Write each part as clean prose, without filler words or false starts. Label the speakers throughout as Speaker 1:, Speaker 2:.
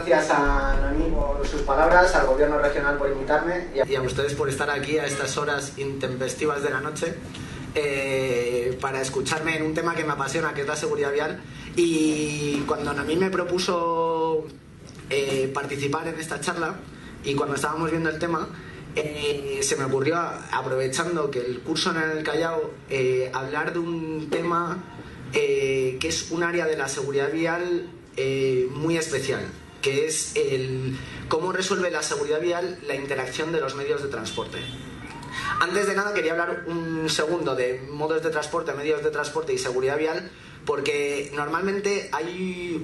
Speaker 1: gracias a Noemí por sus palabras, al Gobierno regional por invitarme y a ustedes por estar aquí a estas horas intempestivas de la noche para escucharme en un tema que me apasiona, que es la seguridad vial. Y cuando Noemí me propuso participar en esta charla y cuando estábamos viendo el tema, se me ocurrió, aprovechando que el curso en el Callao, hablar de un tema que es un área de la seguridad vial muy especial, que es el cómo resuelve la seguridad vial la interacción de los medios de transporte. Antes de nada quería hablar un segundo de modos de transporte, medios de transporte y seguridad vial, porque normalmente hay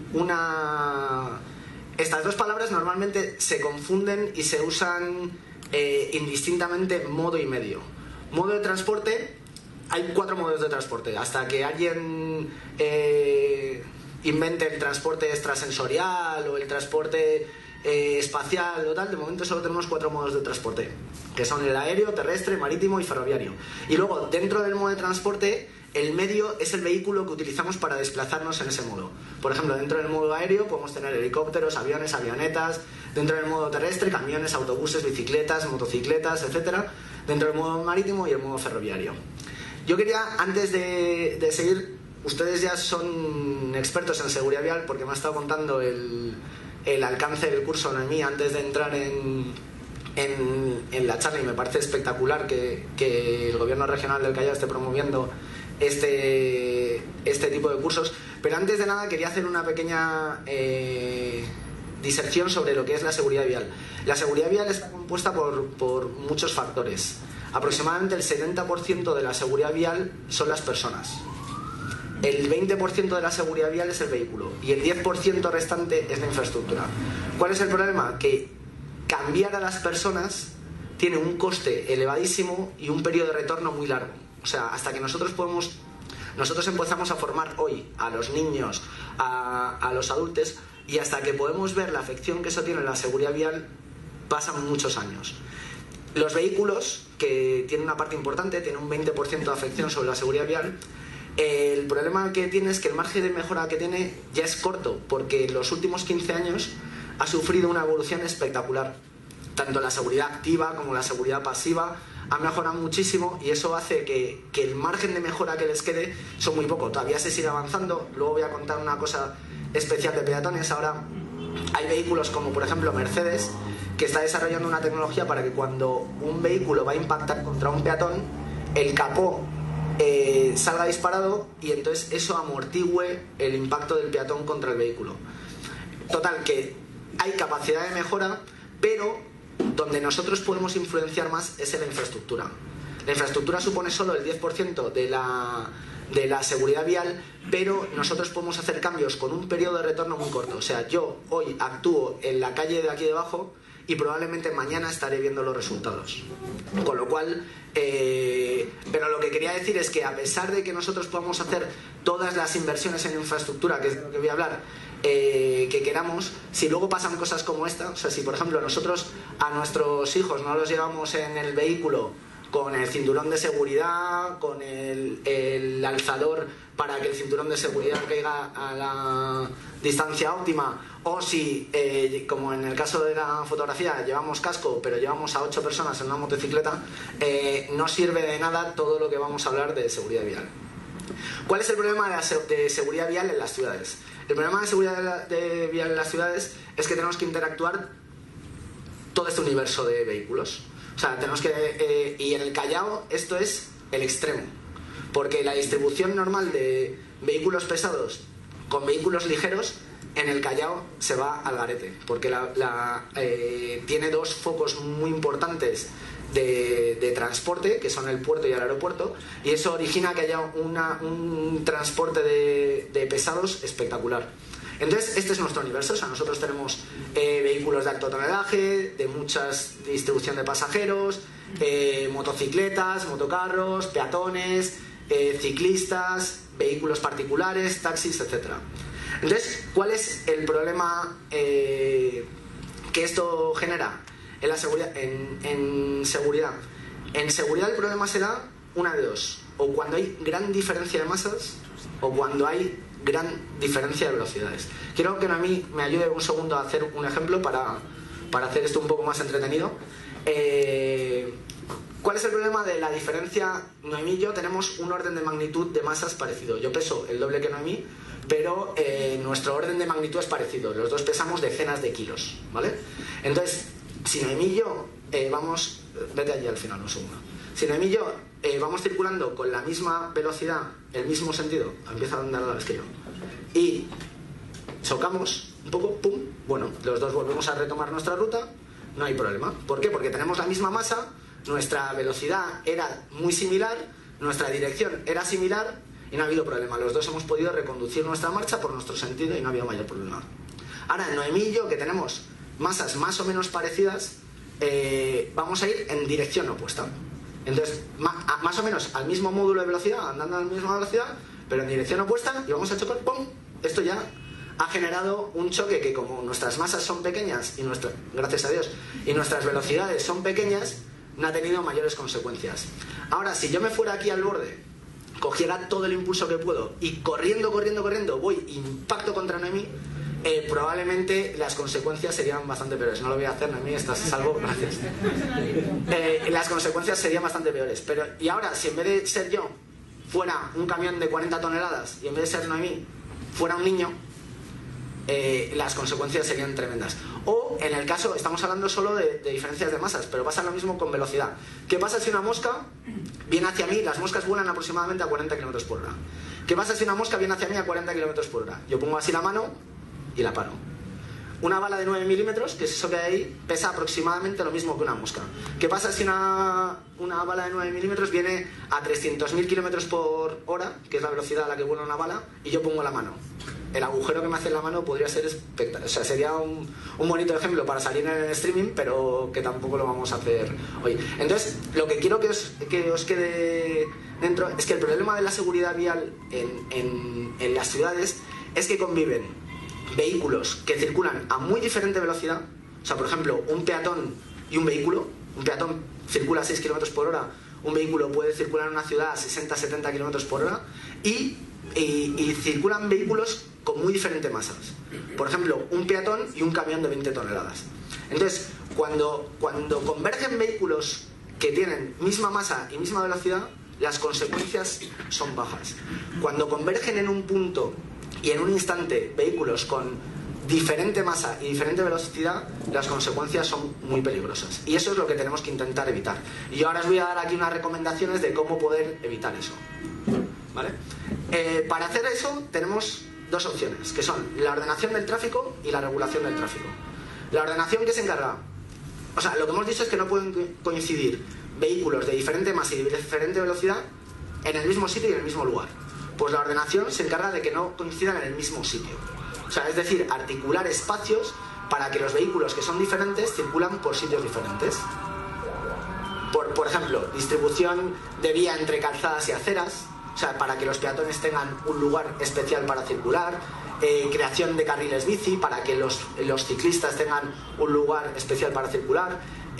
Speaker 1: estas dos palabras normalmente se confunden y se usan indistintamente, modo y medio. Modo de transporte, hay 4 modos de transporte. Hasta que alguien invente el transporte extrasensorial o el transporte espacial o tal, de momento solo tenemos 4 modos de transporte, que son el aéreo, terrestre, marítimo y ferroviario. Y luego, dentro del modo de transporte, el medio es el vehículo que utilizamos para desplazarnos en ese modo. Por ejemplo, dentro del modo aéreo podemos tener helicópteros, aviones, avionetas. Dentro del modo terrestre, camiones, autobuses, bicicletas, motocicletas, etc. Dentro del modo marítimo y el modo ferroviario. Yo quería, antes de seguir, ustedes ya son expertos en seguridad vial porque me ha estado contando el alcance del curso Noemí antes de entrar en la charla, y me parece espectacular que el Gobierno regional del Callao esté promoviendo este tipo de cursos. Pero antes de nada quería hacer una pequeña diserción sobre lo que es la seguridad vial. La seguridad vial está compuesta por muchos factores. Aproximadamente el 70% de la seguridad vial son las personas. El 20% de la seguridad vial es el vehículo y el 10% restante es la infraestructura. ¿Cuál es el problema? Que cambiar a las personas tiene un coste elevadísimo y un periodo de retorno muy largo. O sea, hasta que nosotros empezamos a formar hoy a los niños, a los adultos, y hasta que podemos ver la afección que eso tiene en la seguridad vial, pasan muchos años. Los vehículos, que tienen una parte importante, tienen un 20% de afección sobre la seguridad vial. El problema que tiene es que el margen de mejora que tiene ya es corto, porque en los últimos 15 años ha sufrido una evolución espectacular. Tanto la seguridad activa como la seguridad pasiva ha mejorado muchísimo, y eso hace que el margen de mejora que les quede son muy poco. Todavía se sigue avanzando. Luego voy a contar una cosa especial de peatones. Ahora hay vehículos como por ejemplo Mercedes, que está desarrollando una tecnología para que cuando un vehículo va a impactar contra un peatón, el capó salga disparado y entonces eso amortigüe el impacto del peatón contra el vehículo. Total, que hay capacidad de mejora, pero donde nosotros podemos influenciar más es en la infraestructura. La infraestructura supone solo el 10% de la seguridad vial, pero nosotros podemos hacer cambios con un periodo de retorno muy corto. O sea, yo hoy actúo en la calle de aquí debajo y probablemente mañana estaré viendo los resultados. Con lo cual, pero lo que quería decir es que a pesar de que nosotros podamos hacer todas las inversiones en infraestructura, que es de lo que voy a hablar, que queramos, si luego pasan cosas como esta, o sea, si por ejemplo nosotros a nuestros hijos no los llevamos en el vehículo con el cinturón de seguridad, con el alzador para que el cinturón de seguridad caiga a la distancia óptima, o si, como en el caso de la fotografía, llevamos casco pero llevamos a 8 personas en una motocicleta, no sirve de nada todo lo que vamos a hablar de seguridad vial. ¿Cuál es el problema de seguridad vial en las ciudades? El problema de seguridad vial en las ciudades es que tenemos que interactuar todo este universo de vehículos. O sea, tenemos que... y en el Callao esto es el extremo, porque la distribución normal de vehículos pesados con vehículos ligeros en el Callao se va al garete, porque tiene 2 focos muy importantes de transporte, que son el puerto y el aeropuerto, y eso origina que haya un transporte de pesados espectacular. Entonces, este es nuestro universo. O sea, nosotros tenemos vehículos de alto tonelaje, de mucha distribución de pasajeros, motocicletas, motocarros, peatones, ciclistas, vehículos particulares, taxis, etc. Entonces, ¿cuál es el problema que esto genera en la seguridad? En seguridad el problema será una de dos: o cuando hay gran diferencia de masas, o cuando hay gran diferencia de velocidades. Quiero que Noemí me ayude un segundo a hacer un ejemplo para hacer esto un poco más entretenido. ¿Cuál es el problema de la diferencia? Noemí y yo tenemos un orden de magnitud de masas parecido. Yo peso el doble que Noemí, pero nuestro orden de magnitud es parecido. Los dos pesamos decenas de kilos, ¿vale? Entonces, si Noemí y yo vamos... Vete allí al final un segundo. Si Noemí y yo vamos circulando con la misma velocidad, el mismo sentido, empieza a andar a la vez que yo, y chocamos un poco, pum, bueno, los dos volvemos a retomar nuestra ruta, no hay problema. ¿Por qué? Porque tenemos la misma masa, nuestra velocidad era muy similar, nuestra dirección era similar y no ha habido problema. Los dos hemos podido reconducir nuestra marcha por nuestro sentido y no ha habido mayor problema. Ahora, Noemí y yo, que tenemos masas más o menos parecidas, vamos a ir en dirección opuesta. Entonces, más o menos al mismo módulo de velocidad, andando a la misma velocidad, pero en dirección opuesta, y vamos a chocar, ¡pum! Esto ya ha generado un choque que, como nuestras masas son pequeñas, y gracias a Dios, y nuestras velocidades son pequeñas, no ha tenido mayores consecuencias. Ahora, si yo me fuera aquí al borde, cogiera todo el impulso que puedo, y corriendo, voy, impacto contra Noemí, probablemente las consecuencias serían bastante peores. No lo voy a hacer, Noemí, estás a salvo, gracias. Las consecuencias serían bastante peores. Y ahora, si en vez de ser yo fuera un camión de 40 toneladas y en vez de ser Noemí fuera un niño, las consecuencias serían tremendas. O, en el caso, estamos hablando solo de diferencias de masas, pero pasa lo mismo con velocidad. ¿Qué pasa si una mosca viene hacia mí? Las moscas vuelan aproximadamente a 40 km por hora. ¿Qué pasa si una mosca viene hacia mí a 40 km por hora? Yo pongo así la mano y la paro. Una bala de 9 milímetros, que es eso que hay ahí, pesa aproximadamente lo mismo que una mosca. ¿Qué pasa si una bala de 9 milímetros viene a 300.000 kilómetros por hora, que es la velocidad a la que vuela una bala, y yo pongo la mano? El agujero que me hace en la mano podría ser espectacular. O sea, sería un bonito ejemplo para salir en el streaming, pero que tampoco lo vamos a hacer hoy. Entonces, lo que quiero que os quede dentro es que el problema de la seguridad vial en las ciudades es que conviven vehículos que circulan a muy diferente velocidad. O sea, por ejemplo, un peatón y un vehículo. Un peatón circula a 6 km por hora, un vehículo puede circular en una ciudad a 60-70 km por hora, y circulan vehículos con muy diferentes masas. Por ejemplo, un peatón y un camión de 20 toneladas. Entonces, cuando convergen vehículos que tienen misma masa y misma velocidad, las consecuencias son bajas. Cuando convergen en un punto y en un instante vehículos con diferente masa y diferente velocidad, las consecuencias son muy peligrosas. Y eso es lo que tenemos que intentar evitar. Y yo ahora os voy a dar aquí unas recomendaciones de cómo poder evitar eso. ¿Vale? Para hacer eso tenemos dos opciones, que son la ordenación del tráfico y la regulación del tráfico. La ordenación, ¿qué se encarga? O sea, lo que hemos dicho es que no pueden coincidir vehículos de diferente masa y de diferente velocidad en el mismo sitio y en el mismo lugar. Pues la ordenación se encarga de que no coincidan en el mismo sitio. O sea, es decir, articular espacios para que los vehículos que son diferentes circulan por sitios diferentes. Por ejemplo, distribución de vía entre calzadas y aceras, o sea, para que los peatones tengan un lugar especial para circular, creación de carriles bici para que los ciclistas tengan un lugar especial para circular,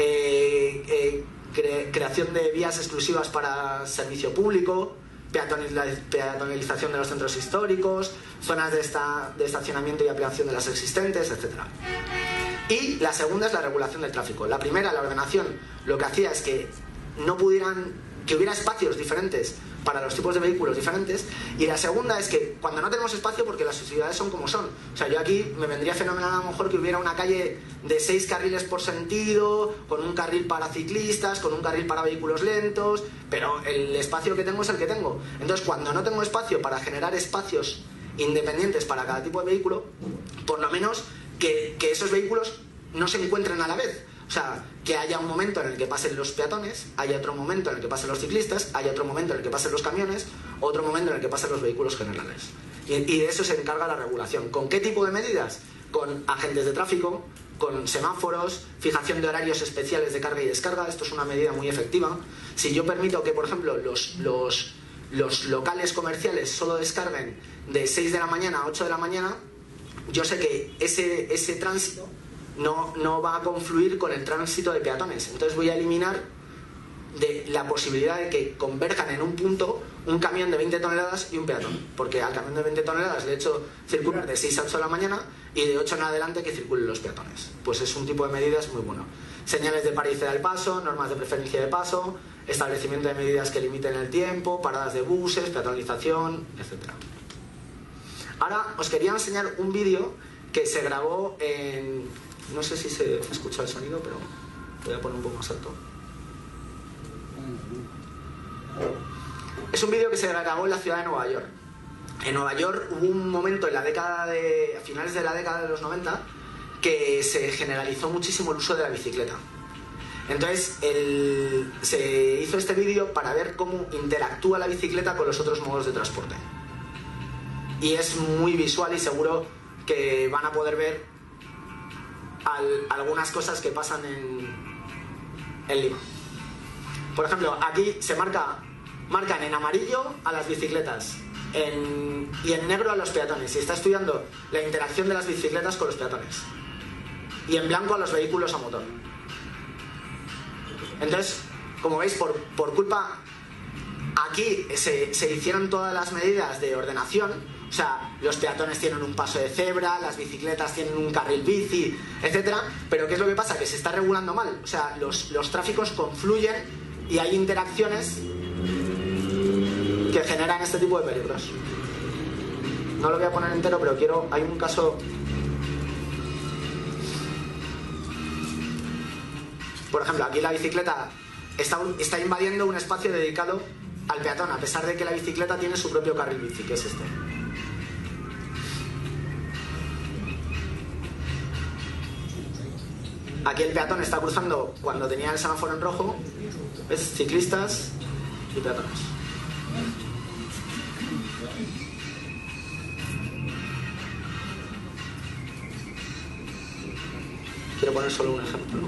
Speaker 1: creación de vías exclusivas para servicio público, peatonalización de los centros históricos, zonas de estacionamiento y ampliación de las existentes, etc. Y la segunda es la regulación del tráfico. La primera, la ordenación, lo que hacía es que hubiera espacios diferentes para los tipos de vehículos diferentes, y la segunda es que cuando no tenemos espacio, porque las ciudades son como son, o sea, yo aquí me vendría fenomenal a lo mejor que hubiera una calle de 6 carriles por sentido, con un carril para ciclistas, con un carril para vehículos lentos, pero el espacio que tengo es el que tengo. Entonces, cuando no tengo espacio para generar espacios independientes para cada tipo de vehículo, por lo menos que esos vehículos no se encuentren a la vez. O sea, que haya un momento en el que pasen los peatones, haya otro momento en el que pasen los ciclistas, haya otro momento en el que pasen los camiones, otro momento en el que pasen los vehículos generales. Y de eso se encarga la regulación. ¿Con qué tipo de medidas? Con agentes de tráfico, con semáforos, fijación de horarios especiales de carga y descarga. Esto es una medida muy efectiva. Si yo permito que, por ejemplo, los locales comerciales solo descarguen de 6 de la mañana a 8 de la mañana, yo sé que ese tránsito no va a confluir con el tránsito de peatones. Entonces voy a eliminar la posibilidad de que converjan en un punto un camión de 20 toneladas y un peatón, porque al camión de 20 toneladas le he hecho circular de 6 a 8 de la mañana y de 8 en adelante que circulen los peatones. Pues es un tipo de medidas muy bueno. Señales de para y ceda al paso, normas de preferencia de paso, establecimiento de medidas que limiten el tiempo, paradas de buses, peatonalización, etc. Ahora os quería enseñar un vídeo que se grabó en... No sé si se escucha el sonido, pero voy a poner un poco más alto. Es un vídeo que se grabó en la ciudad de Nueva York. En Nueva York hubo un momento a finales de la década de los 90 que se generalizó muchísimo el uso de la bicicleta. Entonces se hizo este vídeo para ver cómo interactúa la bicicleta con los otros modos de transporte. Y es muy visual y seguro que van a poder ver algunas cosas que pasan en Lima. Por ejemplo, aquí se marcan en amarillo a las bicicletas y en negro a los peatones. Y está estudiando la interacción de las bicicletas con los peatones. Y en blanco a los vehículos a motor. Entonces, como veis, por culpa... Aquí se hicieron todas las medidas de ordenación. O sea, los peatones tienen un paso de cebra, las bicicletas tienen un carril bici, etcétera. Pero ¿qué es lo que pasa? Que se está regulando mal. O sea, los tráficos confluyen y hay interacciones que generan este tipo de peligros. No lo voy a poner entero, pero hay un caso... Por ejemplo, aquí la bicicleta está invadiendo un espacio dedicado al peatón, a pesar de que la bicicleta tiene su propio carril bici, que es este. Aquí el peatón está cruzando cuando tenía el semáforo en rojo. ¿Ves? Ciclistas y peatones. Quiero poner solo un ejemplo.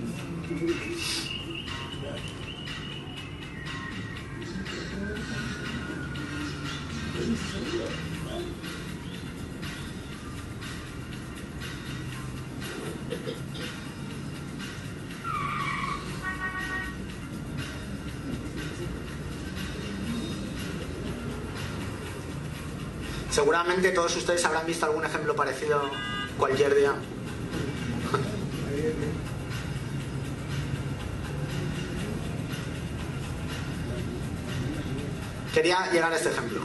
Speaker 1: Seguramente todos ustedes habrán visto algún ejemplo parecido cualquier día. Quería llegar a este ejemplo.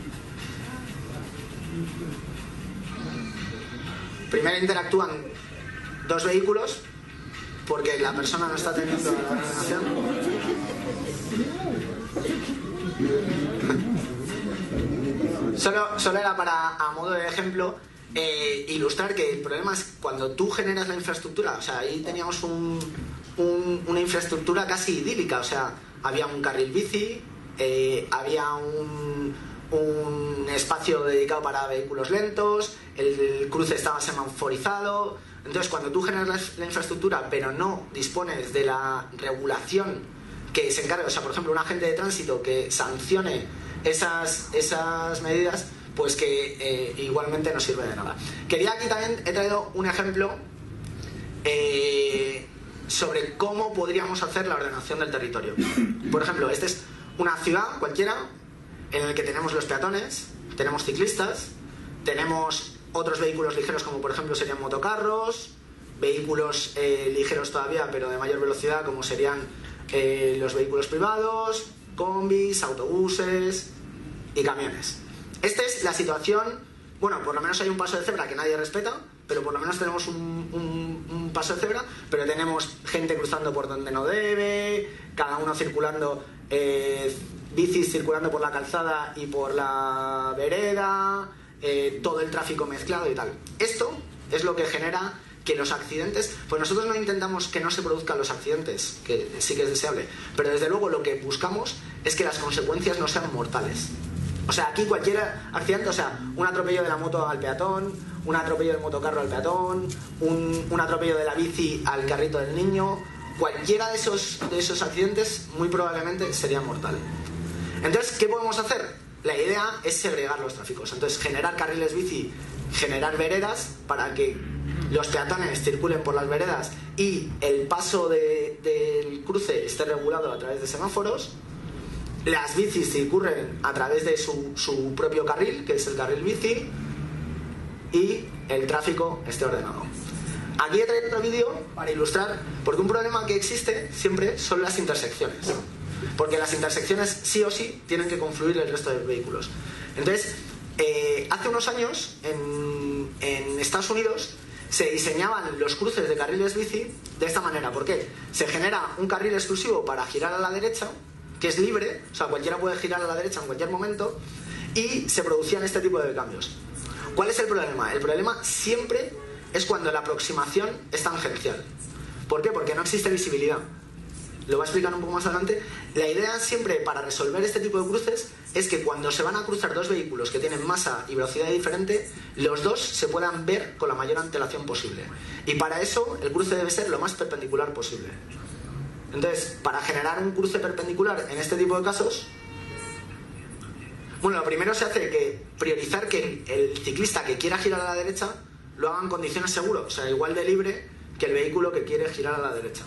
Speaker 1: Primero interactúan dos vehículos porque la persona no está teniendo la ordenación. Solo era para, a modo de ejemplo, ilustrar que el problema es cuando tú generas la infraestructura. O sea, ahí teníamos una infraestructura casi idílica. O sea, había un carril bici, había un espacio dedicado para vehículos lentos, el cruce estaba semaforizado. Entonces, cuando tú generas la infraestructura pero no dispones de la regulación que se encargue, o sea, por ejemplo, un agente de tránsito que sancione esas medidas, pues que igualmente no sirve de nada. Aquí también he traído un ejemplo sobre cómo podríamos hacer la ordenación del territorio. Por ejemplo, esta es una ciudad cualquiera en la que tenemos los peatones, tenemos ciclistas, tenemos otros vehículos ligeros como por ejemplo serían motocarros, vehículos ligeros todavía pero de mayor velocidad como serían los vehículos privados, combis, autobuses y camiones. Esta es la situación. Bueno, por lo menos hay un paso de cebra que nadie respeta, pero por lo menos tenemos un paso de cebra, pero tenemos gente cruzando por donde no debe, cada uno circulando, bicis circulando por la calzada y por la vereda, todo el tráfico mezclado y tal. Esto es lo que genera que los accidentes, pues nosotros no intentamos que no se produzcan los accidentes, que sí que es deseable, pero desde luego lo que buscamos es que las consecuencias no sean mortales. O sea, aquí cualquier accidente, o sea, un atropello de la moto al peatón, un atropello del motocarro al peatón, un atropello de la bici al carrito del niño, cualquiera de esos accidentes muy probablemente sería mortal. Entonces, ¿qué podemos hacer? La idea es segregar los tráficos. Entonces, generar carriles bici, generar veredas para que los peatones circulen por las veredas y el paso del cruce esté regulado a través de semáforos, las bicis circulen a través de su propio carril, que es el carril bici, y el tráfico esté ordenado. Aquí he traído otro vídeo para ilustrar, porque un problema que existe siempre son las intersecciones, porque las intersecciones sí o sí tienen que confluir el resto de vehículos. Entonces, hace unos años en Estados Unidos se diseñaban los cruces de carriles bici de esta manera. ¿Por qué? Se genera un carril exclusivo para girar a la derecha, que es libre, o sea, cualquiera puede girar a la derecha en cualquier momento, y se producían este tipo de cambios. ¿Cuál es el problema? El problema siempre es cuando la aproximación es tangencial. ¿Por qué? Porque no existe visibilidad. Lo voy a explicar un poco más adelante. La idea siempre para resolver este tipo de cruces es que cuando se van a cruzar dos vehículos que tienen masa y velocidad diferente, los dos se puedan ver con la mayor antelación posible. Y para eso el cruce debe ser lo más perpendicular posible. Entonces, para generar un cruce perpendicular en este tipo de casos, bueno, lo primero se hace que priorizar que el ciclista que quiera girar a la derecha lo haga en condiciones seguras, o sea, igual de libre que el vehículo que quiere girar a la derecha.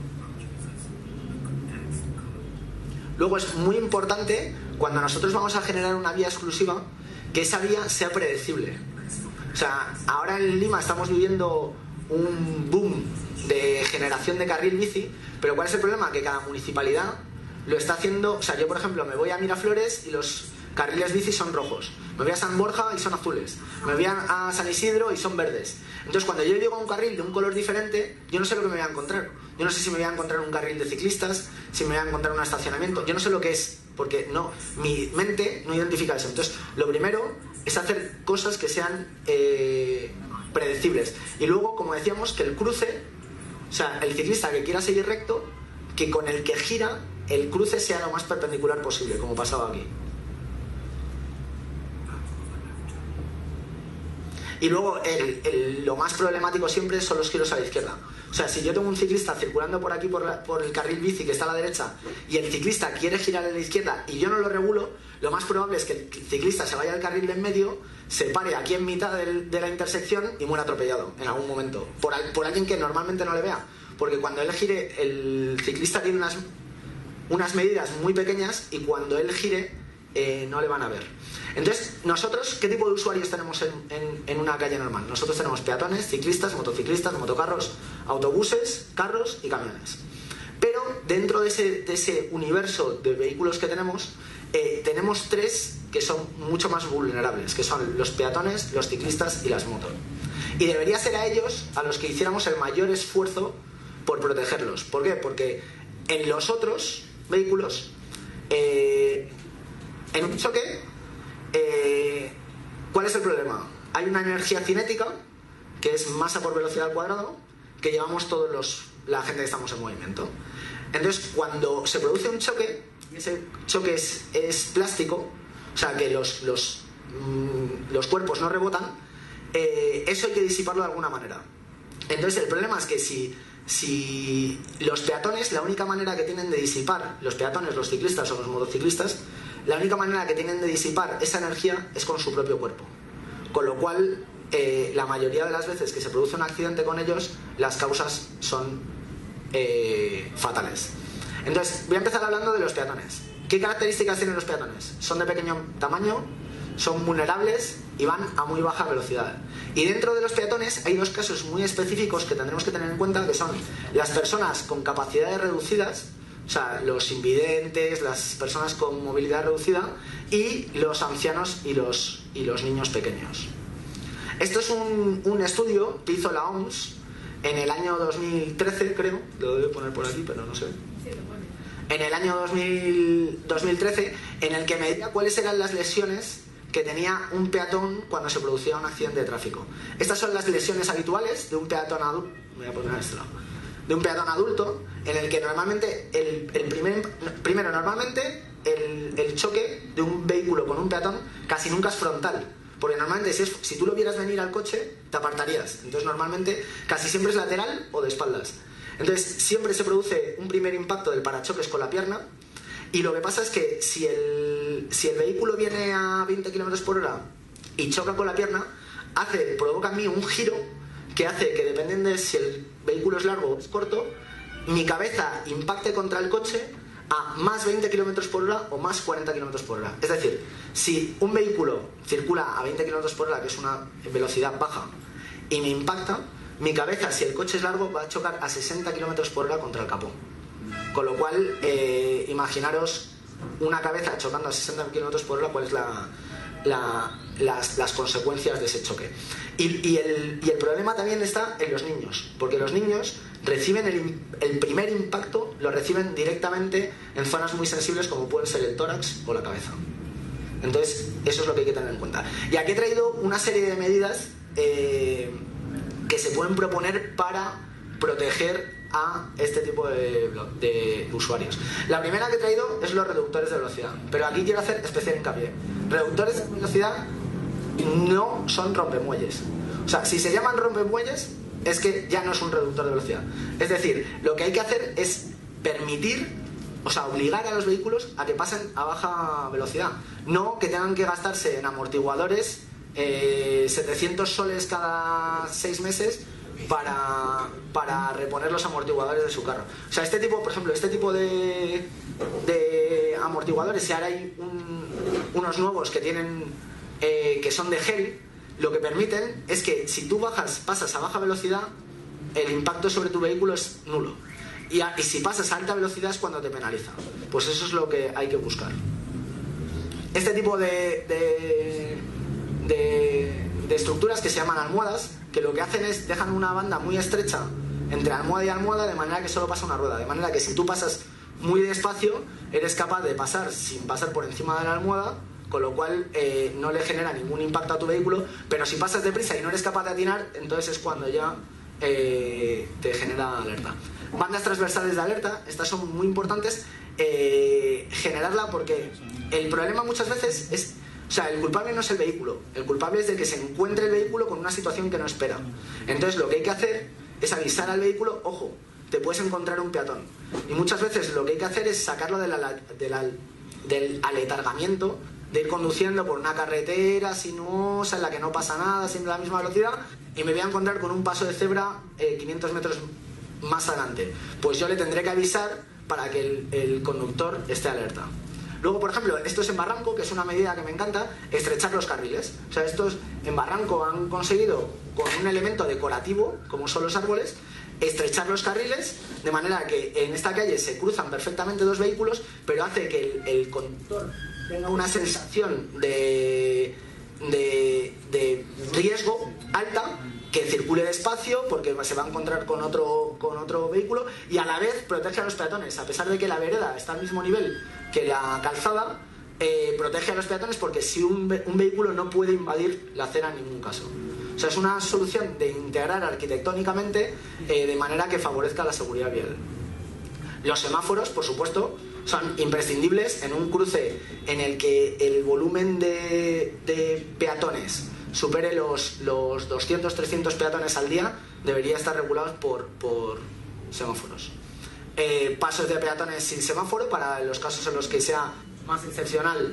Speaker 1: Luego es muy importante, cuando nosotros vamos a generar una vía exclusiva, que esa vía sea predecible. O sea, ahora en Lima estamos viviendo un boom de generación de carril bici, pero ¿cuál es el problema? Que cada municipalidad lo está haciendo. O sea, yo por ejemplo me voy a Miraflores y los carriles bici son rojos, me voy a San Borja y son azules, me voy a San Isidro y son verdes. Entonces cuando yo llego a un carril de un color diferente, yo no sé lo que me voy a encontrar. Yo no sé si me voy a encontrar un carril de ciclistas, si me voy a encontrar un estacionamiento, yo no sé lo que es, porque no, mi mente no identifica eso. Entonces lo primero es hacer cosas que sean predecibles. Y luego, como decíamos, que el cruce, o sea, el ciclista que quiera seguir recto, que con el que gira el cruce sea lo más perpendicular posible, como pasaba aquí. Y luego lo más problemático siempre son los giros a la izquierda. O sea, si yo tengo un ciclista circulando por aquí por el carril bici que está a la derecha y el ciclista quiere girar a la izquierda y yo no lo regulo, lo más probable es que el ciclista se vaya al carril de en medio, se pare aquí en mitad de la intersección y muera atropellado en algún momento por alguien que normalmente no le vea. Porque cuando él gire, el ciclista tiene unas medidas muy pequeñas y cuando él gire no le van a ver. Entonces, nosotros, ¿qué tipo de usuarios tenemos en una calle normal? Nosotros tenemos peatones, ciclistas, motociclistas, motocarros, autobuses, carros y camiones. Pero dentro de ese universo de vehículos que tenemos tres que son mucho más vulnerables, que son los peatones, los ciclistas y las motos. Y debería ser a ellos a los que hiciéramos el mayor esfuerzo por protegerlos. ¿Por qué? Porque en los otros vehículos, en un choque, ¿cuál es el problema? Hay una energía cinética, que es masa por velocidad al cuadrado, que llevamos todos la gente que estamos en movimiento. Entonces, cuando se produce un choque, y ese choque es plástico, o sea que los cuerpos no rebotan, eso hay que disiparlo de alguna manera. Entonces, el problema es que si los peatones, la única manera que tienen de disipar, los peatones, los ciclistas o los motociclistas, la única manera que tienen de disipar esa energía es con su propio cuerpo. Con lo cual, la mayoría de las veces que se produce un accidente con ellos, las causas son fatales. Entonces, voy a empezar hablando de los peatones. ¿Qué características tienen los peatones? Son de pequeño tamaño, son vulnerables y van a muy baja velocidad. Y dentro de los peatones hay dos casos muy específicos que tendremos que tener en cuenta, que son las personas con capacidades reducidas, o sea, los invidentes, las personas con movilidad reducida, y los ancianos y los niños pequeños. Esto es un estudio que hizo la OMS en el año 2013, creo. Lo debo poner por aquí, pero no sé. Sí, lo pone. En el año 2013, en el que medía cuáles eran las lesiones que tenía un peatón cuando se producía un accidente de tráfico. Estas son las lesiones habituales de un peatón adulto. Voy a poner esto. De un peatón adulto, en el que normalmente el choque de un vehículo con un peatón casi nunca es frontal, porque normalmente si tú lo vieras venir al coche te apartarías. Entonces normalmente casi siempre es lateral o de espaldas. Entonces siempre se produce un primer impacto del parachoques con la pierna, y lo que pasa es que si el vehículo viene a 20 km por hora y choca con la pierna, provoca en mí un giro que hace que, dependiendo de si el vehículo es largo o es corto, mi cabeza impacte contra el coche, a más 20 km por hora o más 40 km por hora. Es decir, si un vehículo circula a 20 km por hora, que es una velocidad baja, y me impacta, mi cabeza, si el coche es largo, va a chocar a 60 km por hora contra el capó. Con lo cual, imaginaros una cabeza chocando a 60 km por hora, cuál es las consecuencias de ese choque. Y el problema también está en los niños, porque los niños reciben el primer impacto, lo reciben directamente en zonas muy sensibles como pueden ser el tórax o la cabeza. Entonces, eso es lo que hay que tener en cuenta. Y aquí he traído una serie de medidas que se pueden proponer para proteger a este tipo de usuarios. La primera que he traído es los reductores de velocidad, pero aquí quiero hacer especial hincapié. Reductores de velocidad no son rompemuelles. O sea, si se llaman rompemuelles, es que ya no es un reductor de velocidad. Es decir, lo que hay que hacer es permitir, o sea, obligar a los vehículos a que pasen a baja velocidad. No que tengan que gastarse en amortiguadores 700 soles cada 6 meses para reponer los amortiguadores de su carro. O sea, este tipo, por ejemplo, este tipo de amortiguadores, si ahora hay unos nuevos que tienen que son de gel, lo que permiten es que si tú pasas a baja velocidad, el impacto sobre tu vehículo es nulo. Y si pasas a alta velocidad es cuando te penaliza. Pues eso es lo que hay que buscar. Este tipo de estructuras que se llaman almohadas, que lo que hacen es dejan una banda muy estrecha entre almohada y almohada, de manera que solo pasa una rueda, de manera que si tú pasas muy despacio eres capaz de pasar sin pasar por encima de la almohada, con lo cual no le genera ningún impacto a tu vehículo. Pero si pasas deprisa y no eres capaz de atinar, entonces es cuando ya te genera alerta. Bandas transversales de alerta, estas son muy importantes generarla, porque el problema muchas veces es, o sea, el culpable no es el vehículo, el culpable es de que se encuentre el vehículo con una situación que no espera. Entonces lo que hay que hacer es avisar al vehículo: ojo, te puedes encontrar un peatón. Y muchas veces lo que hay que hacer es sacarlo del aletargamiento de ir conduciendo por una carretera sinuosa en la que no pasa nada, siempre a la misma velocidad, y me voy a encontrar con un paso de cebra 500 metros más adelante. Pues yo le tendré que avisar para que el conductor esté alerta. Luego, por ejemplo, esto es en barranco, que es una medida que me encanta, estrechar los carriles. O sea, estos en barranco han conseguido, con un elemento decorativo, como son los árboles, estrechar los carriles, de manera que en esta calle se cruzan perfectamente dos vehículos, pero hace que el conductor tenga una sensación de riesgo alta, que circule despacio porque se va a encontrar con otro vehículo, y a la vez protege a los peatones, a pesar de que la vereda está al mismo nivel que la calzada, protege a los peatones, porque si un vehículo no puede invadir la acera en ningún caso. O sea, es una solución de integrar arquitectónicamente de manera que favorezca la seguridad vial. Los semáforos, por supuesto, son imprescindibles en un cruce en el que el volumen de peatones supere los 200-300 peatones al día. Debería estar regulados por semáforos. Pasos de peatones sin semáforo, para los casos en los que sea más excepcional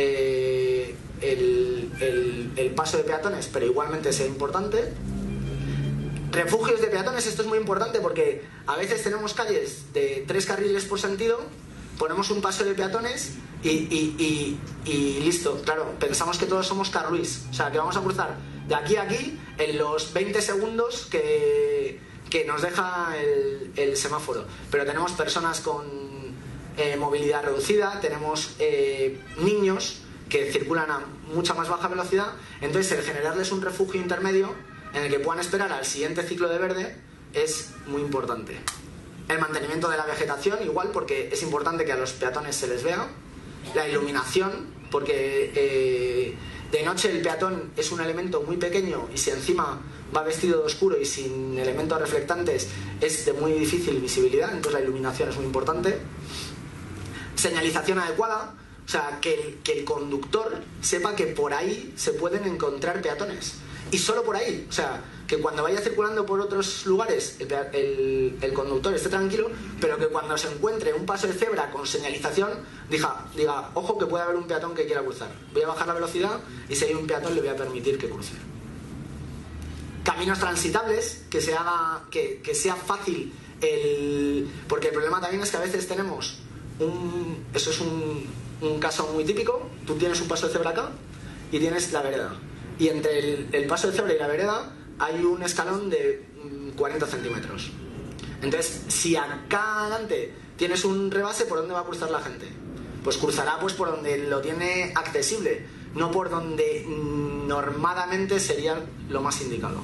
Speaker 1: el paso de peatones, pero igualmente sea importante. Refugios de peatones, esto es muy importante porque a veces tenemos calles de 3 carriles por sentido, ponemos un paso de peatones y listo. Claro, pensamos que todos somos carruís, o sea, que vamos a cruzar de aquí a aquí en los 20 segundos que nos deja el semáforo. Pero tenemos personas con movilidad reducida, tenemos niños que circulan a mucha más baja velocidad. Entonces, el generarles un refugio intermedio en el que puedan esperar al siguiente ciclo de verde es muy importante. El mantenimiento de la vegetación, igual, porque es importante que a los peatones se les vea. La iluminación, porque de noche el peatón es un elemento muy pequeño, y si encima va vestido de oscuro y sin elementos reflectantes es de muy difícil visibilidad, entonces la iluminación es muy importante. Señalización adecuada, o sea, que el conductor sepa que por ahí se pueden encontrar peatones, y solo por ahí. O sea, que cuando vaya circulando por otros lugares el conductor esté tranquilo, pero que cuando se encuentre un paso de cebra con señalización diga: ojo, que puede haber un peatón que quiera cruzar, voy a bajar la velocidad, y si hay un peatón le voy a permitir que cruce. Caminos transitables, que sea fácil porque el problema también es que a veces tenemos eso es un caso muy típico. Tú tienes un paso de cebra acá y tienes la vereda. Y entre el paso de cebra y la vereda hay un escalón de 40 centímetros. Entonces, si acá adelante tienes un rebase, ¿por dónde va a cruzar la gente? Pues cruzará pues por donde lo tiene accesible, no por donde normalmente sería lo más indicado.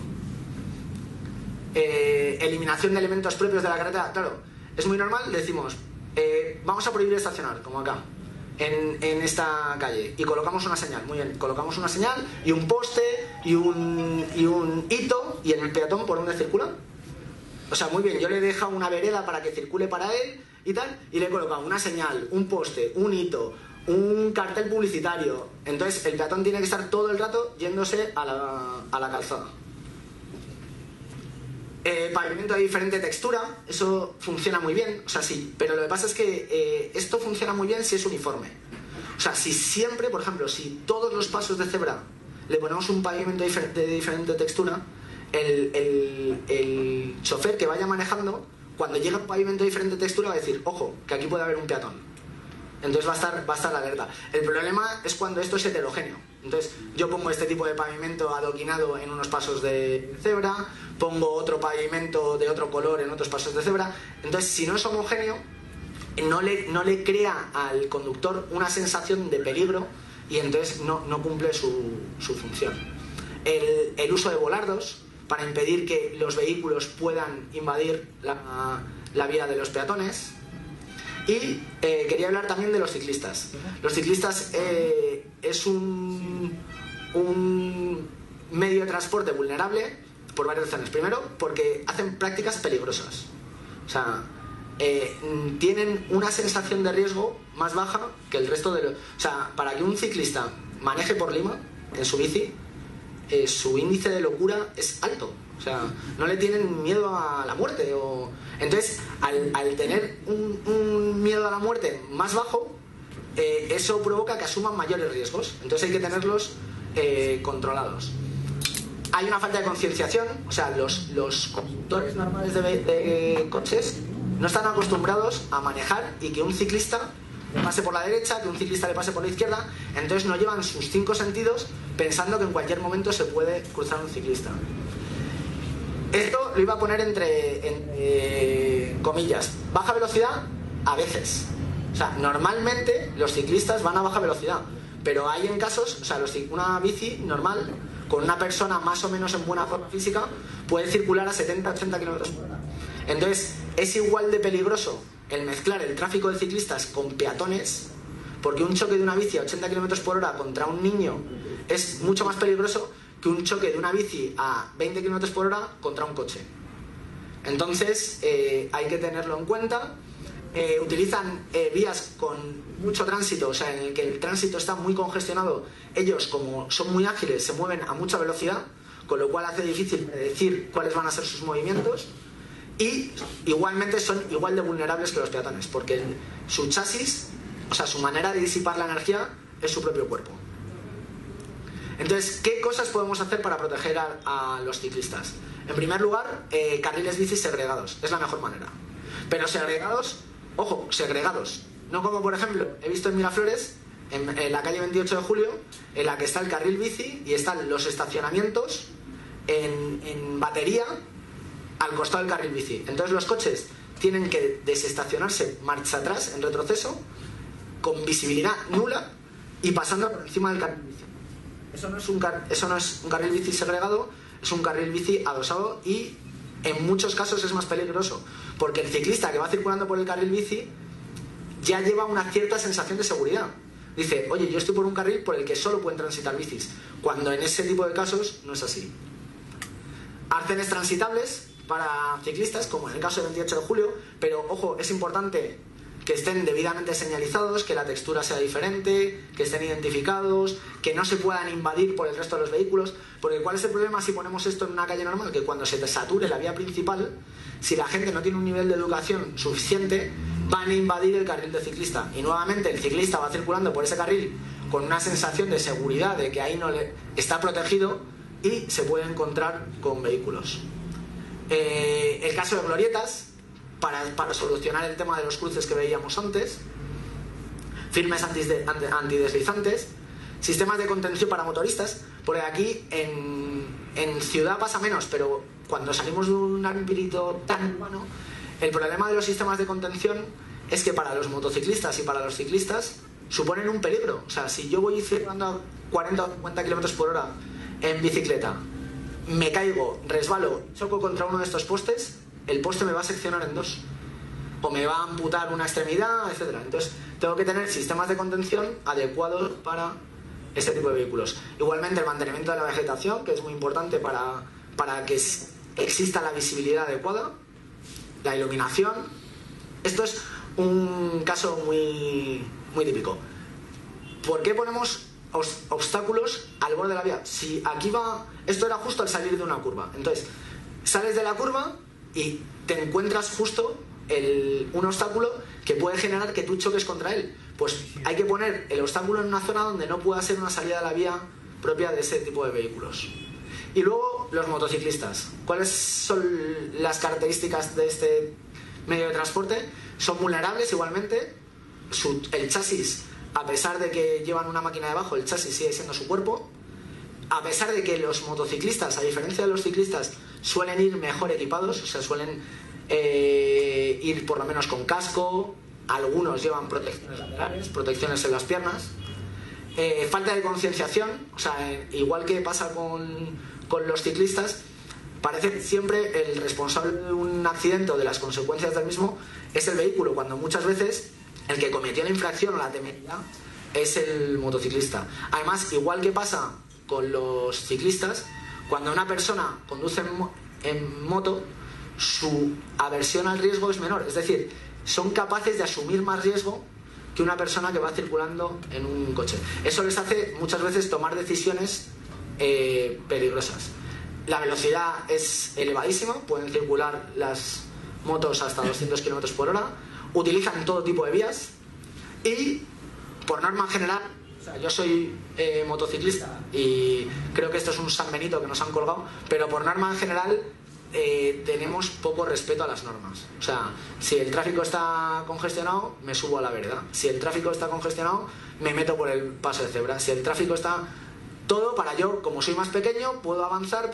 Speaker 1: Eliminación de elementos propios de la carretera. Claro, es muy normal, decimos, vamos a prohibir estacionar, como acá, en esta calle, y colocamos una señal. Muy bien, colocamos una señal y un poste y un hito, y el peatón ¿por dónde circula? O sea, muy bien, yo le he dejado una vereda para que circule para él y tal, y le he colocado una señal, un poste, un hito, un cartel publicitario. Entonces el peatón tiene que estar todo el rato yéndose a la calzada. Pavimento de diferente textura, eso funciona muy bien, o sea, sí, pero lo que pasa es que esto funciona muy bien si es uniforme. O sea, si siempre, por ejemplo, si todos los pasos de cebra le ponemos un pavimento de diferente textura, el chofer que vaya manejando, cuando llegue a un pavimento de diferente textura, va a decir, ojo, que aquí puede haber un peatón. Entonces va a estar alerta. El problema es cuando esto es heterogéneo. Entonces yo pongo este tipo de pavimento adoquinado en unos pasos de cebra, pongo otro pavimento de otro color en otros pasos de cebra. Entonces, si no es homogéneo, no le crea al conductor una sensación de peligro, y entonces no cumple su función. El uso de volardos para impedir que los vehículos puedan invadir la vía de los peatones. Y quería hablar también de los ciclistas. Los ciclistas es un medio de transporte vulnerable por varias razones. Primero, porque hacen prácticas peligrosas. O sea, tienen una sensación de riesgo más baja que el resto de los... O sea, para que un ciclista maneje por Lima en su bici, su índice de locura es alto. O sea, no le tienen miedo a la muerte. Entonces, al tener un miedo a la muerte más bajo, eso provoca que asuman mayores riesgos. Entonces hay que tenerlos controlados. Hay una falta de concienciación. O sea, los conductores normales de coches no están acostumbrados a manejar y que un ciclista pase por la derecha, que un ciclista le pase por la izquierda. Entonces no llevan sus 5 sentidos pensando que en cualquier momento se puede cruzar un ciclista. Esto lo iba a poner entre comillas. Baja velocidad, a veces. O sea, normalmente los ciclistas van a baja velocidad, pero hay en casos, o sea, una bici normal con una persona más o menos en buena forma física puede circular a 70-80 km/h. Entonces, es igual de peligroso el mezclar el tráfico de ciclistas con peatones, porque un choque de una bici a 80 km/h contra un niño es mucho más peligroso que un choque de una bici a 20 km/h contra un coche. Entonces hay que tenerlo en cuenta. Utilizan vías con mucho tránsito, o sea, en el que el tránsito está muy congestionado. Ellos, como son muy ágiles, se mueven a mucha velocidad, con lo cual hace difícil predecir cuáles van a ser sus movimientos. Y igualmente son igual de vulnerables que los peatones, porque su chasis, o sea, su manera de disipar la energía es su propio cuerpo. Entonces, ¿qué cosas podemos hacer para proteger a los ciclistas? En primer lugar, carriles bicis segregados. Es la mejor manera. Pero segregados, ojo, segregados. No como, por ejemplo, he visto en Miraflores, en la calle 28 de julio, en la que está el carril bici y están los estacionamientos en batería al costado del carril bici. Entonces los coches tienen que desestacionarse marcha atrás, en retroceso, con visibilidad nula y pasando por encima del carril bici. Eso no es un carril bici segregado, es un carril bici adosado, y en muchos casos es más peligroso, porque el ciclista que va circulando por el carril bici ya lleva una cierta sensación de seguridad. Dice, oye, yo estoy por un carril por el que solo pueden transitar bicis, cuando en ese tipo de casos no es así. Arcenes transitables para ciclistas, como en el caso del 28 de julio, pero ojo, es importante que estén debidamente señalizados, que la textura sea diferente, que estén identificados, que no se puedan invadir por el resto de los vehículos. Porque ¿cuál es el problema si ponemos esto en una calle normal? Que cuando se te sature la vía principal, si la gente no tiene un nivel de educación suficiente, van a invadir el carril de ciclista. Y nuevamente el ciclista va circulando por ese carril con una sensación de seguridad, de que ahí no está protegido, y se puede encontrar con vehículos. El caso de glorietas, para solucionar el tema de los cruces que veíamos antes, firmes antideslizantes, sistemas de contención para motoristas, porque aquí en ciudad pasa menos, pero cuando salimos de un ámbito tan urbano, el problema de los sistemas de contención es que para los motociclistas y para los ciclistas suponen un peligro. O sea, si yo voy circulando a 40 o 50 km por hora en bicicleta, me caigo, resbalo, choco contra uno de estos postes, el poste me va a seccionar en dos, o me va a amputar una extremidad, etcétera. Entonces tengo que tener sistemas de contención adecuados para este tipo de vehículos. Igualmente el mantenimiento de la vegetación, que es muy importante para que exista la visibilidad adecuada, la iluminación. Esto es un caso muy típico. ¿Por qué ponemos obstáculos al borde de la vía? Si aquí va, esto era justo al salir de una curva, entonces sales de la curva y te encuentras justo un obstáculo que puede generar que tú choques contra él. Pues hay que poner el obstáculo en una zona donde no pueda ser una salida de la vía propia de ese tipo de vehículos. Y luego los motociclistas. ¿Cuáles son las características de este medio de transporte? Son vulnerables igualmente. El chasis, a pesar de que llevan una máquina debajo, el chasis sigue siendo su cuerpo. A pesar de que los motociclistas, a diferencia de los ciclistas, suelen ir mejor equipados, o sea, suelen ir por lo menos con casco, algunos llevan protecciones laterales, protecciones en las piernas. Falta de concienciación, o sea, igual que pasa con los ciclistas, parece que siempre el responsable de un accidente o de las consecuencias del mismo es el vehículo, cuando muchas veces el que cometió la infracción o la temeridad es el motociclista. Además, igual que pasa con los ciclistas, cuando una persona conduce en moto, su aversión al riesgo es menor, es decir, son capaces de asumir más riesgo que una persona que va circulando en un coche. Eso les hace muchas veces tomar decisiones peligrosas. La velocidad es elevadísima, pueden circular las motos hasta 200 km por hora, utilizan todo tipo de vías y, por norma general, o sea, yo soy motociclista y creo que esto es un San Benito que nos han colgado, pero por norma general tenemos poco respeto a las normas. O sea, si el tráfico está congestionado, me subo a la vereda. Si el tráfico está congestionado, me meto por el paso de cebra. Si el tráfico está... Todo para yo, como soy más pequeño, puedo avanzar.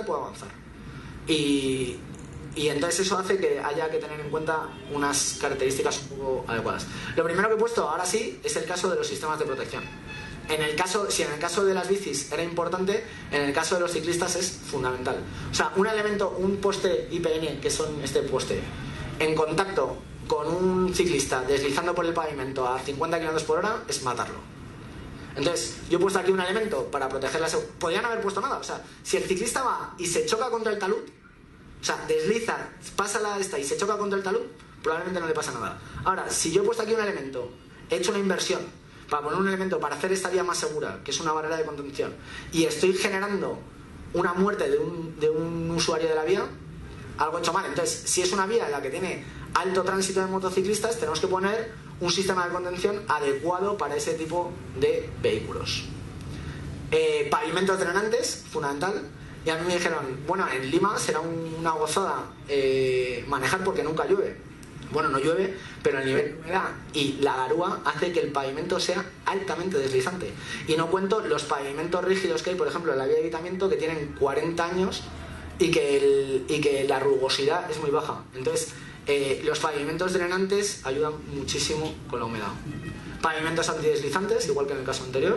Speaker 1: Y entonces eso hace que haya que tener en cuenta unas características un poco adecuadas. Lo primero que he puesto, ahora sí, es el caso de los sistemas de protección. Si en el caso de las bicis era importante, en el caso de los ciclistas es fundamental. O sea, un poste IPN, que son este poste, en contacto con un ciclista deslizando por el pavimento a 50 km por hora, es matarlo. Entonces, yo he puesto aquí un elemento para proteger la seguridad. Podrían no haber puesto nada. O sea, si el ciclista va y se choca contra el talud, o sea, desliza, pasa la esta y se choca contra el talud, probablemente no le pasa nada. Ahora, si yo he puesto aquí un elemento, he hecho una inversión para poner un elemento para hacer esta vía más segura, que es una barrera de contención, y estoy generando una muerte de un usuario de la vía, algo he hecho mal. Entonces, si es una vía en la que tiene alto tránsito de motociclistas, tenemos que poner un sistema de contención adecuado para ese tipo de vehículos. Pavimentos drenantes, fundamental. Y a mí me dijeron, bueno, en Lima será una gozada manejar porque nunca llueve. Bueno, no llueve, pero el nivel de humedad y la garúa hace que el pavimento sea altamente deslizante. Y no cuento los pavimentos rígidos que hay, por ejemplo, en la vía de evitamiento, que tienen 40 años y que la rugosidad es muy baja. Entonces, los pavimentos drenantes ayudan muchísimo con la humedad. Pavimentos antideslizantes, igual que en el caso anterior.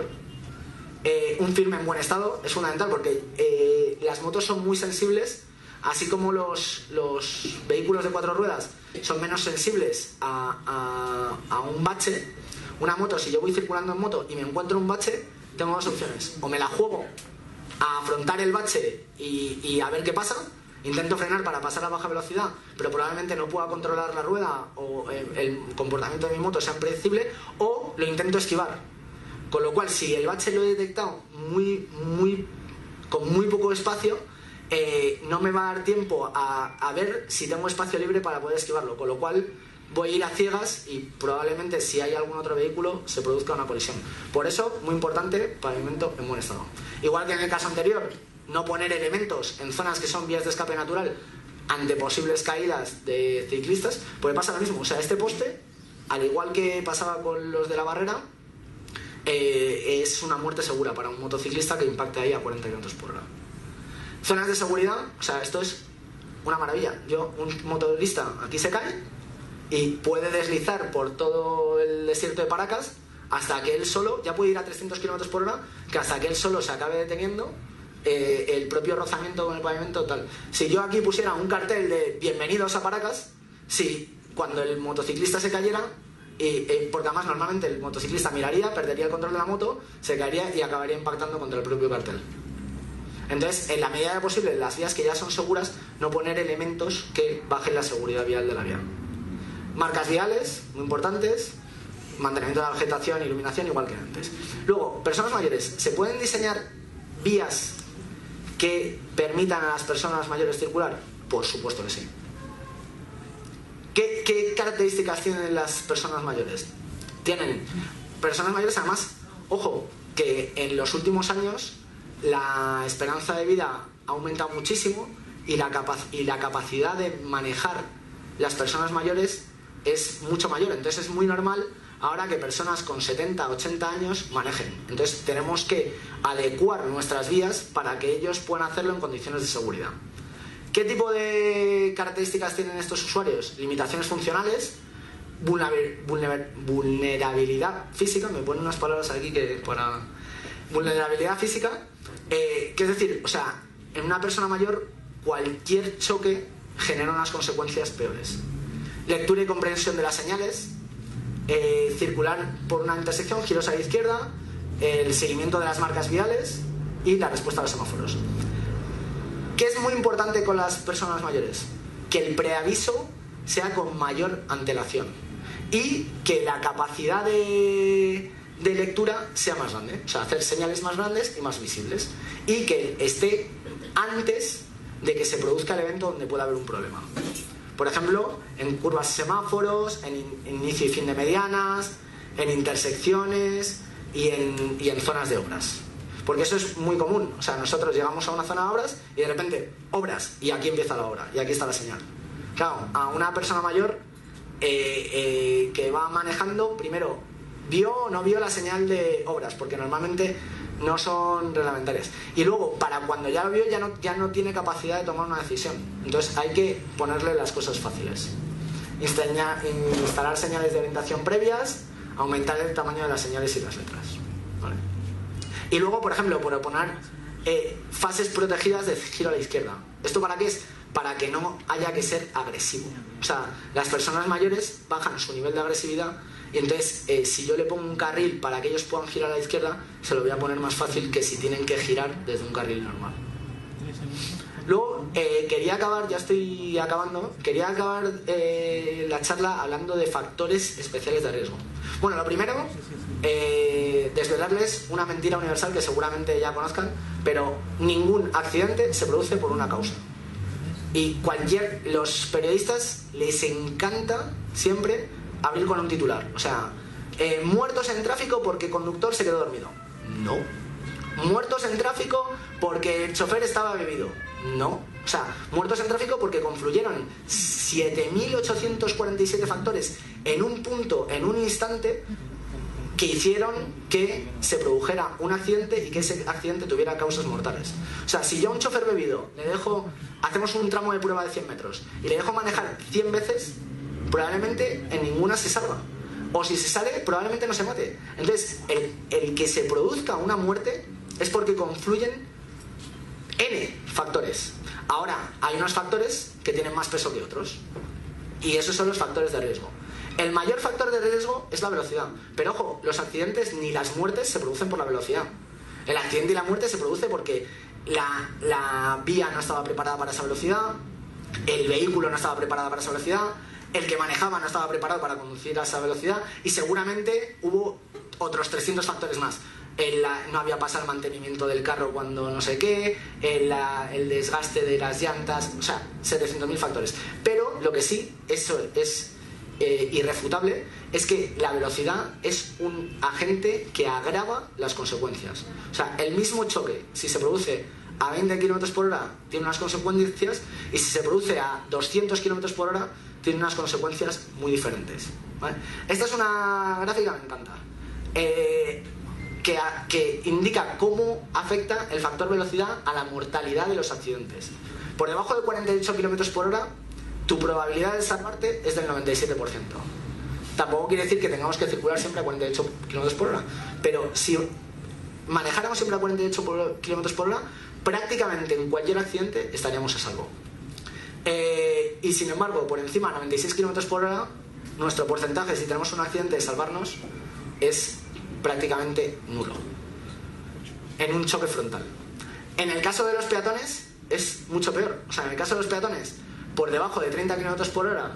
Speaker 1: Un firme en buen estado es fundamental porque las motos son muy sensibles, así como los vehículos de 4 ruedas son menos sensibles a un bache. Una moto, si yo voy circulando en moto y me encuentro un bache, tengo dos opciones: o me la juego a afrontar el bache y a ver qué pasa, intento frenar para pasar a baja velocidad, pero probablemente no pueda controlar la rueda o el comportamiento de mi moto sea impredecible, o lo intento esquivar. Con lo cual, si el bache lo he detectado con muy poco espacio, no me va a dar tiempo a ver si tengo espacio libre para poder esquivarlo, con lo cual voy a ir a ciegas y probablemente, si hay algún otro vehículo, se produzca una colisión. Por eso, muy importante, pavimento en buen estado. Igual que en el caso anterior, no poner elementos en zonas que son vías de escape natural ante posibles caídas de ciclistas, pues pasa lo mismo. O sea, este poste al igual que pasaba con los de la barrera, es una muerte segura para un motociclista que impacte ahí a 40 km/h. Zonas de seguridad, o sea, esto es una maravilla. Un motorista aquí se cae y puede deslizar por todo el desierto de Paracas hasta que él solo, ya puede ir a 300 km/h, que hasta que él solo se acabe deteniendo, el propio rozamiento con el pavimento tal. Si yo aquí pusiera un cartel de bienvenidos a Paracas, si cuando el motociclista se cayera, porque además normalmente el motociclista miraría, perdería el control de la moto, se caería y acabaría impactando contra el propio cartel. Entonces, en la medida de lo posible, en las vías que ya son seguras, no poner elementos que bajen la seguridad vial de la vía. Marcas viales, muy importantes, mantenimiento de la vegetación, iluminación, igual que antes. Luego, personas mayores, ¿se pueden diseñar vías que permitan a las personas mayores circular? Por supuesto que sí. ¿Qué características tienen las personas mayores? Tienen personas mayores, además, ojo, que en los últimos años la esperanza de vida ha aumentado muchísimo y la capacidad de manejar las personas mayores es mucho mayor. Entonces es muy normal ahora que personas con 70, 80 años manejen. Entonces tenemos que adecuar nuestras vías para que ellos puedan hacerlo en condiciones de seguridad. ¿Qué tipo de características tienen estos usuarios? Limitaciones funcionales, vulnerabilidad física, me ponen unas palabras aquí que para... Vulnerabilidad física, que es decir, o sea, en una persona mayor cualquier choque genera unas consecuencias peores. Lectura y comprensión de las señales, circular por una intersección, giros a la izquierda, el seguimiento de las marcas viales y la respuesta a los semáforos. ¿Qué es muy importante con las personas mayores? Que el preaviso sea con mayor antelación y que la capacidad de lectura sea más grande, o sea, hacer señales más grandes y más visibles, y que esté antes de que se produzca el evento donde pueda haber un problema. Por ejemplo, en curvas semáforos, en inicio y fin de medianas, en intersecciones y en zonas de obras. Porque eso es muy común. O sea, nosotros llegamos a una zona de obras y de repente, obras, y aquí empieza la obra, y aquí está la señal. Claro, a una persona mayor que va manejando, primero, ¿vio o no vio la señal de obras? Porque normalmente no son reglamentarias. Y luego, para cuando ya lo vio, ya no tiene capacidad de tomar una decisión. Entonces hay que ponerle las cosas fáciles. Instalar señales de orientación previas, aumentar el tamaño de las señales y las letras. ¿Vale? Y luego, por ejemplo, proponer fases protegidas de giro a la izquierda. ¿Esto para qué es? Para que no haya que ser agresivo. O sea, las personas mayores bajan su nivel de agresividad y entonces si yo le pongo un carril para que ellos puedan girar a la izquierda, se lo voy a poner más fácil que si tienen que girar desde un carril normal. Luego, quería acabar, ya estoy acabando, quería acabar la charla hablando de factores especiales de riesgo. Bueno, lo primero, desvelarles una mentira universal que seguramente ya conozcan, pero ningún accidente se produce por una causa. Y los periodistas les encanta siempre abrir con un titular. O sea, muertos en tráfico porque el conductor se quedó dormido. No. Muertos en tráfico porque el chofer estaba bebido. No. O sea, muertos en tráfico porque confluyeron 7.847 factores en un punto, en un instante, que hicieron que se produjera un accidente y que ese accidente tuviera causas mortales. O sea, si yo a un chofer bebido hacemos un tramo de prueba de 100 metros y le dejo manejar 100 veces, probablemente en ninguna se salva. O si se sale, probablemente no se mate. Entonces, el que se produzca una muerte es porque confluyen N factores. Ahora, hay unos factores que tienen más peso que otros. Y esos son los factores de riesgo. El mayor factor de riesgo es la velocidad. Pero ojo, los accidentes ni las muertes se producen por la velocidad. El accidente y la muerte se produce porque la vía no estaba preparada para esa velocidad, el vehículo no estaba preparado para esa velocidad, el que manejaba no estaba preparado para conducir a esa velocidad y seguramente hubo otros 300 factores más. No había pasado el mantenimiento del carro cuando no sé qué, el desgaste de las llantas, o sea, 700.000 factores. Pero lo que sí, eso es irrefutable, es que la velocidad es un agente que agrava las consecuencias. O sea, el mismo choque, si se produce a 20 km por hora tiene unas consecuencias, y si se produce a 200 km por hora tiene unas consecuencias muy diferentes, ¿vale? Esta es una gráfica que me encanta, que indica cómo afecta el factor velocidad a la mortalidad de los accidentes. Por debajo de 48 km por hora, tu probabilidad de salvarte es del 97%. Tampoco quiere decir que tengamos que circular siempre a 48 km por hora, pero si manejáramos siempre a 48 km por hora, prácticamente en cualquier accidente estaríamos a salvo. Y sin embargo, por encima de 96 km por hora, nuestro porcentaje, si tenemos un accidente, de salvarnos es prácticamente nulo en un choque frontal. En el caso de los peatones es mucho peor. O sea, en el caso de los peatones, por debajo de 30 km por hora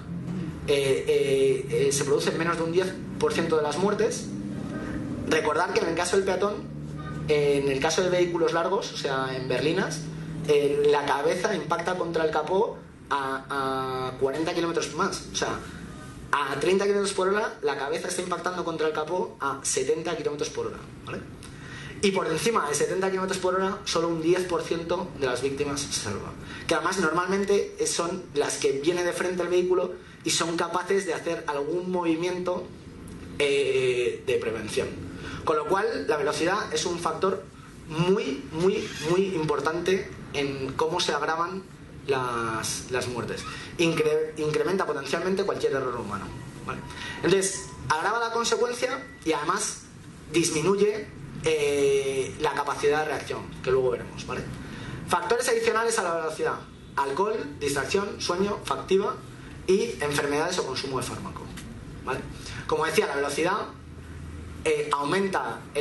Speaker 1: se producen menos de un 10% de las muertes. Recordar que en el caso del peatón, en el caso de vehículos largos, o sea, en berlinas, la cabeza impacta contra el capó a 40 km más. O sea, a 30 km por hora la cabeza está impactando contra el capó a 70 km por hora, ¿vale? Y por encima de 70 km por hora solo un 10% de las víctimas se salva, que además normalmente son las que vienen de frente al vehículo y son capaces de hacer algún movimiento de prevención. Con lo cual la velocidad es un factor muy importante en cómo se agravan las muertes. Incrementa potencialmente cualquier error humano, ¿vale? Entonces, agrava la consecuencia y además disminuye la capacidad de reacción, que luego veremos, ¿vale? Factores adicionales a la velocidad: alcohol, distracción, sueño, fatiga y enfermedades o consumo de fármaco, ¿vale? Como decía, la velocidad aumenta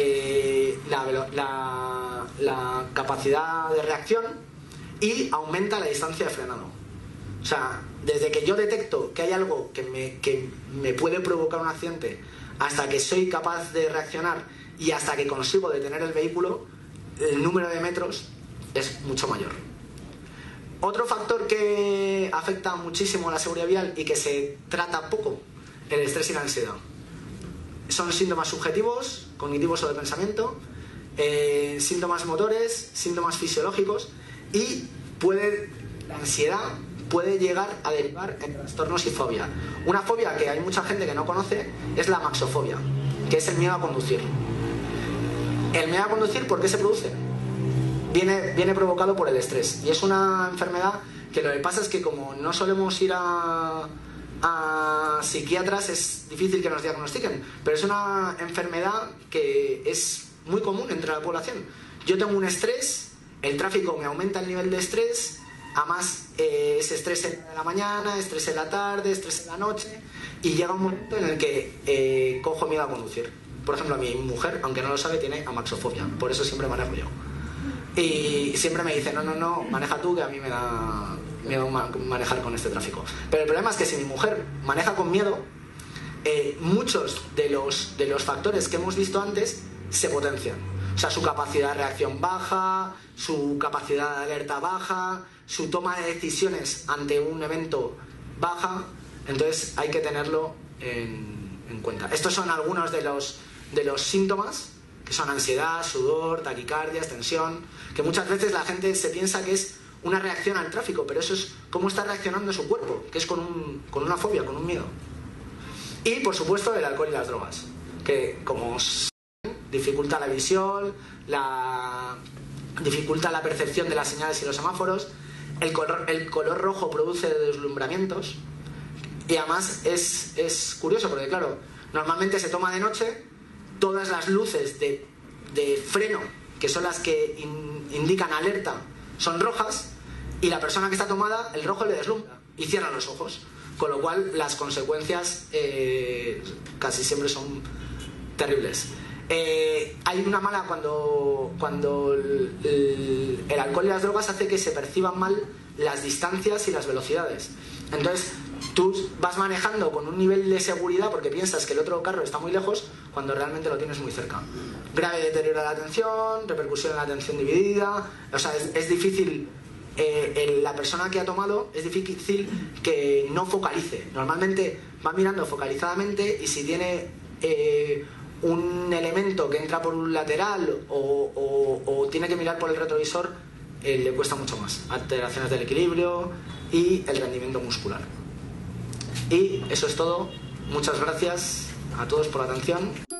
Speaker 1: la capacidad de reacción y aumenta la distancia de frenado. O sea, desde que yo detecto que hay algo que me puede provocar un accidente hasta que soy capaz de reaccionar y hasta que consigo detener el vehículo, el número de metros es mucho mayor. Otro factor que afecta muchísimo a la seguridad vial y que se trata poco: el estrés y la ansiedad. Son síntomas subjetivos, cognitivos o de pensamiento, síntomas motores, síntomas fisiológicos, y la ansiedad puede llegar a derivar en trastornos y fobia. Una fobia que hay mucha gente que no conoce es la maxofobia, que es el miedo a conducir. El miedo a conducir, ¿por qué se produce? Viene provocado por el estrés, y es una enfermedad que lo que pasa es que como no solemos ir a psiquiatras, es difícil que nos diagnostiquen, pero es una enfermedad que es muy común entre la población. Yo tengo un estrés, el tráfico me aumenta el nivel de estrés, además es estrés en la mañana, estrés en la tarde, estrés en la noche, y llega un momento en el que cojo miedo a conducir. Por ejemplo, mi mujer, aunque no lo sabe, tiene amaxofobia, por eso siempre manejo yo. Y siempre me dice, no, maneja tú, que a mí me da miedo manejar con este tráfico. Pero el problema es que si mi mujer maneja con miedo, muchos de los factores que hemos visto antes se potencian. O sea, su capacidad de reacción baja, su capacidad de alerta baja, su toma de decisiones ante un evento baja. Entonces hay que tenerlo en cuenta. Estos son algunos de los síntomas, que son ansiedad, sudor, taquicardia, tensión, que muchas veces la gente se piensa que es una reacción al tráfico, pero eso es cómo está reaccionando su cuerpo, que es con una fobia, con un miedo. Y por supuesto el alcohol y las drogas, que como dificulta la visión, dificulta la percepción de las señales y los semáforos. El color rojo produce deslumbramientos, y además es curioso porque, claro, normalmente se toma de noche, todas las luces de freno, que son las que indican alerta, son rojas, y la persona que está tomada, el rojo le deslumbra y cierra los ojos, con lo cual las consecuencias casi siempre son terribles. Hay una mala cuando el alcohol y las drogas hace que se perciban mal las distancias y las velocidades. Entonces tú vas manejando con un nivel de seguridad porque piensas que el otro carro está muy lejos, cuando realmente lo tienes muy cerca. Grave deterioro de la atención, repercusión en la atención dividida. O sea, es difícil, la persona que ha tomado, es difícil que no focalice. Normalmente va mirando focalizadamente, y si tiene un elemento que entra por un lateral o tiene que mirar por el retrovisor, le cuesta mucho más. Alteraciones del equilibrio y el rendimiento muscular. Y eso es todo. Muchas gracias a todos por la atención.